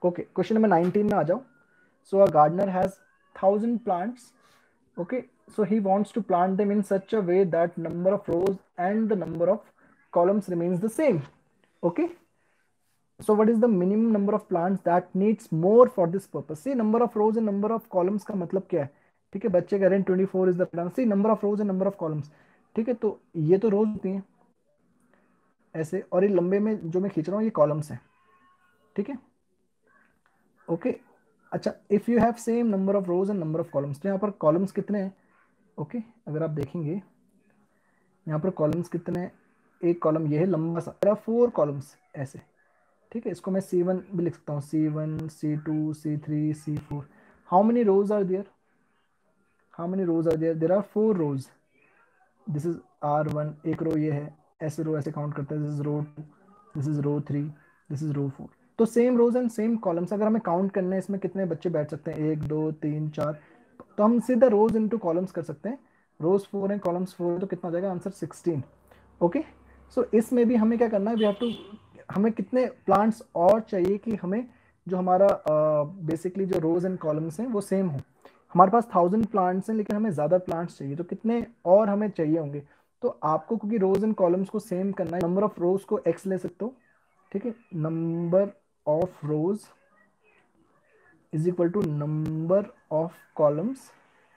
Okay, question number 19 में आ जाओ. So a gardener has 1000 plants. Okay, so he wants to plant them in such a way that number of rows and the number of columns remains the same. Okay, so what is the minimum number of plants that needs more for this purpose? See, number of rows and number of columns का मतलब क्या है? ठीक है, बच्चे कह रहे हैं 24 is the plan. See, number of rows and number of columns. ठीक है, तो ये तो रोज होती हैं ऐसे, और ये लंबे में जो मैं खींच रहा हूँ ये कॉलम्स हैं. ठीक है, ओके. अच्छा, if you have same number of rows and number of columns, तो यहाँ पर कॉलम्स कितने हैं? ओके, अगर आप देखेंगे यहाँ पर कॉलम्स कितने हैं, एक कॉलम ये है लंबा सा, 4 कॉलम्स ऐसे. ठीक है, इसको मैं C1 भी लिख सकता हूँ, C1, C2, C3, C4. How many rows are there? How many rows are there? There are 4 rows. This is R1, एक रो ये है, ऐसे रो ऐसे काउंट करते हैं. This is row 2, this is row 3, this is row 4. तो same rows and same columns. अगर हमें काउंट करना है इसमें कितने बच्चे बैठ सकते हैं, 1 2 3 4, तो हम सीधा रोज इनटू कॉलम्स कर सकते हैं. रोज 4 हैं, कॉलम्स 4 है, तो कितना हो जाएगा आंसर? 16. ओके, सो इसमें भी हमें क्या करना है, वी हैव टू, हमें कितने प्लांट्स और चाहिए कि हमें जो हमारा बेसिकली जो रोज एंड कॉलम्स हैं वो सेम हो. हमारे पास 1000 प्लांट्स हैं लेकिन हमें ज़्यादा प्लांट्स चाहिए, तो कितने और हमें चाहिए होंगे? तो आपको क्योंकि रोज एंड कॉलम्स को सेम करना है, नंबर ऑफ रोज को x ले सकते हो. ठीक है, number of rows is equal to number of columns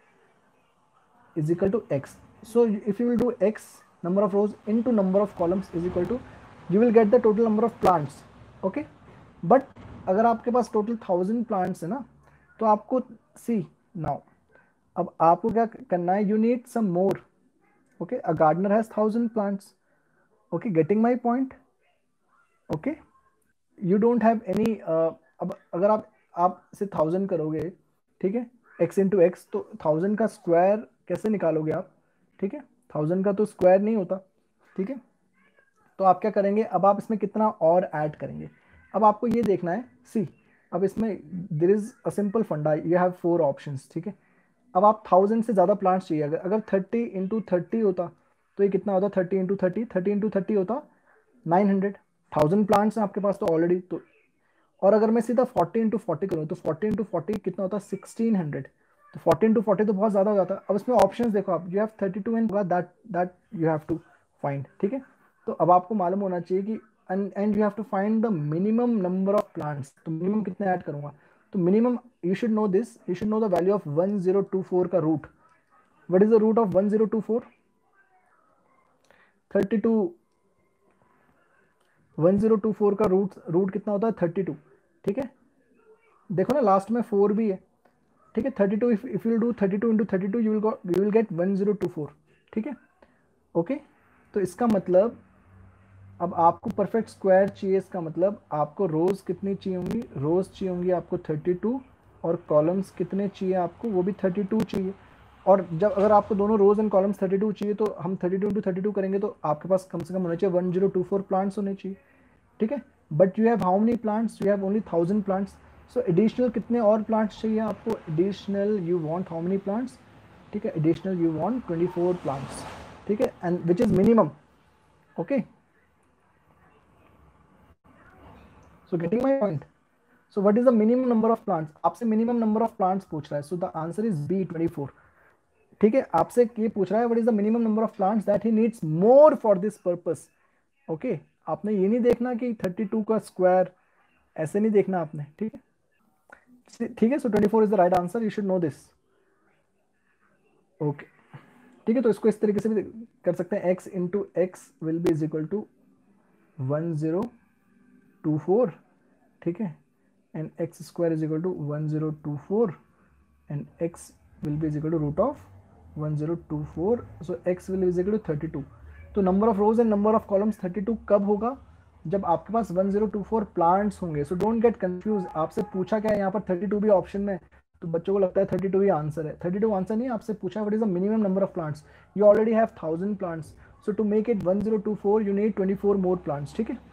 is equal to x. So if you will do x number of rows into number of columns is equal to, you will get the total number of plants. Okay, but अगर आपके पास total 1000 plants है ना, तो आपको सी now, अब आपको क्या करना है, you need some more. Okay, a gardener has 1000 plants. Okay, getting my point? Okay, you don't have any, अब अगर आप से 1000 करोगे, ठीक है, x इंटू एक्स, तो 1000 का स्क्वायर कैसे निकालोगे आप? ठीक है, 1000 का तो स्क्वायर नहीं होता. ठीक है, तो आप क्या करेंगे, अब आप इसमें कितना और ऐड करेंगे? अब आपको ये देखना है, सी, अब इसमें there is a simple funda, you have 4 options. ठीक है, अब आप 1000 से ज़्यादा प्लांट्स चाहिए. अगर 30 इंटू 30 होता तो ये कितना होता? 30 इंटू 30, 30 इंटू 30 होता 900. 1000 प्लांट्स हैं आपके पास तो ऑलरेडी, तो और अगर मैं सीधा 40 इंटू 40 करूँ तो 40 इंटू 40 कितना होता है? 1600. तो 40 इंटू 40 तो बहुत ज़्यादा हो जाता है. अब इसमें ऑप्शंस देखो आप, you have 32 and that you have to find. ठीक है, तो अब आपको मालूम होना चाहिए कि and you have to find the minimum number of plants. तो मिनिमम कितने ऐड करूंगा? तो minimum you should know this, you should know the value of 1024 का root. What is the root of 1024? 32. 1024 का रूट कितना होता है? 32. ठीक है, देखो ना लास्ट में 4 भी है. ठीक है, 32, if you will do 32 into 32 you will get 1024. ठीक है, ओके. तो इसका मतलब अब आपको परफेक्ट स्क्वायर चाहिए. इसका मतलब आपको रोज कितनी चाहिए होंगी? रोज चाहिए होंगी आपको 32, और कॉलम्स कितने चाहिए आपको? वो भी 32 चाहिए. और जब अगर आपको दोनों रोज एंड कॉलम्स 32 चाहिए, तो हम 32 इंटू 32 करेंगे तो आपके पास कम से कम होने चाहिए 1024 प्लांट्स होने चाहिए. ठीक है, but you have how many plants? You have only 1000 plants. So additional कितने और प्लांट्स चाहिए आपको? Additional you want how many plants? ठीक है, एडिशनल यू वांट 24 प्लांट्स. ठीक है, and which is minimum. Okay, so getting my point? So what is the minimum number of plants? आपसे minimum number of plants पूछ रहा है. So the answer is B 24. ठीक है, आपसे ये पूछ रहा है what is the minimum number of plants that he needs more for this purpose. Okay, आपने ये नहीं देखना कि 32 का स्क्वायर, ऐसे नहीं देखना आपने. ठीक है, ठीक है. So 24 is the right answer, you should know this. Okay, ठीक है, तो इसको इस तरीके से भी कर सकते हैं. x into x will be is equal to 1024. ठीक है, and x square is equal to 1024, and x will be is equal to root of 1024. So x will be is equal to 32. तो number of rows and number of columns 32 कब होगा? जब आपके पास 1024 plants होंगे. So don't get confuse. आपसे पूछा क्या है यहाँ पर? 32 भी ऑप्शन में, तो बच्चों को लगता है 32 ही आंसर है. 32 आंसर नहीं, आपसे पूछा what is the minimum number of plants. You already have 1000 plants, so to make it 1024 you need 24 more plants. ठीक है,